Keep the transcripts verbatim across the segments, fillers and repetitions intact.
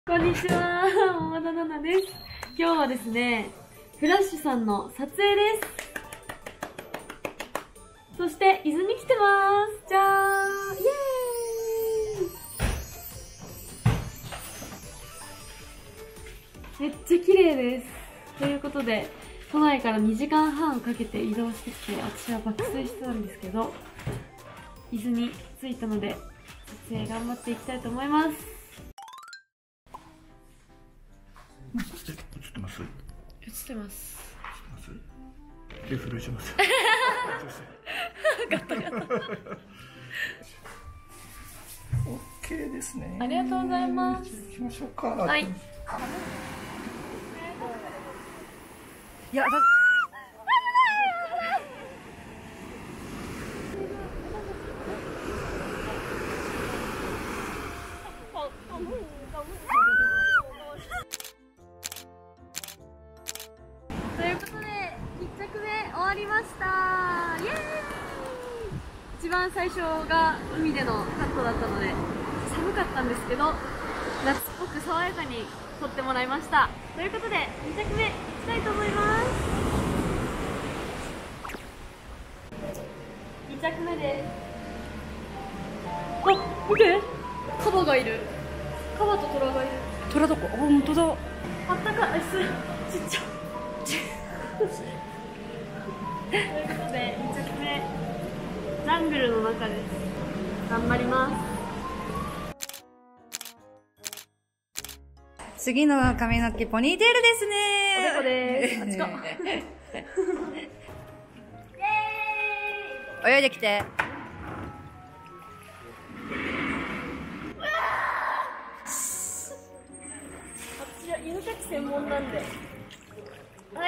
こんにちは、桃田奈々です。今日はですね、フラッシュさんの撮影です。そして、伊豆に来てます。じゃーん、イエーイ。めっちゃ綺麗です。ということで、都内からにじかんはんかけて移動してきて、私は爆睡してたんですけど、伊豆に着いたので、撮影頑張っていきたいと思います。 映ってます。 映ってます。 手震えちゃいます。 ガッタガッタ。 オッケーですね。 ありがとうございます。 行きましょうか。 はい。いや、だ。ということで、いっちゃくめ終わりました。イエーイ。一番最初が海でのカットだったので寒かったんですけど、夏っぽく爽やかに撮ってもらいました。ということでにちゃくめいきたいと思います。にちゃくめです。あ、見て、カバがいる。カバとトラがいる。 トラどこ？あ、本当だ。 あったかい。ちっちゃ。ということでにちゃくめ、ジャングルの中です。頑張ります。 次の髪の毛ポニーテールですね。 おでこです。あっちか。イエ泳いできて。 ーイ。私は犬かき専門なんで。はい。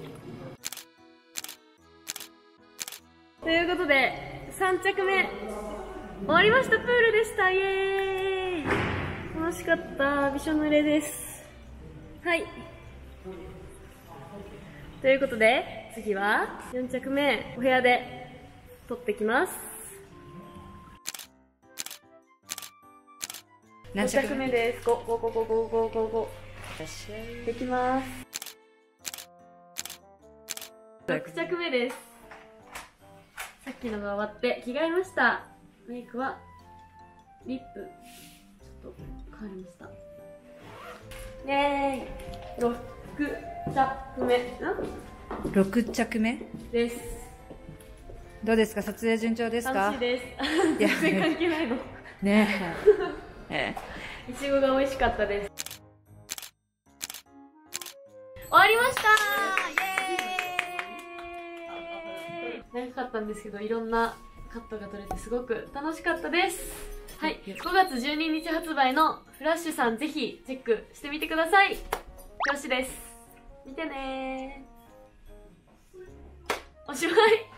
ということでさんちゃくめ終わりました。プールでした。イエーイ。楽しかった。びしょ濡れです。はい。ということで次はよんちゃくめお部屋で撮ってきます。 何ごちゃくめです。ご、ご、ご、ご、ご、ご、ご、ご。できます。ろくちゃくめです。さっきのが終わって着替えました。メイクはリップちょっと変わりました。イエーイ。ろくちゃくめろくちゃくめです。 どうですか？撮影順調ですか？ 楽しいです。全然関係ないの。 ねえ。 いちごが美味しかったです。終わりました。イエーイ。長かったんですけど、いろんなカットが撮れてすごく楽しかったです。はい、ごがつじゅうににち発売のフラッシュさん、ぜひチェックしてみてください。表紙です。見てねー。おしまい。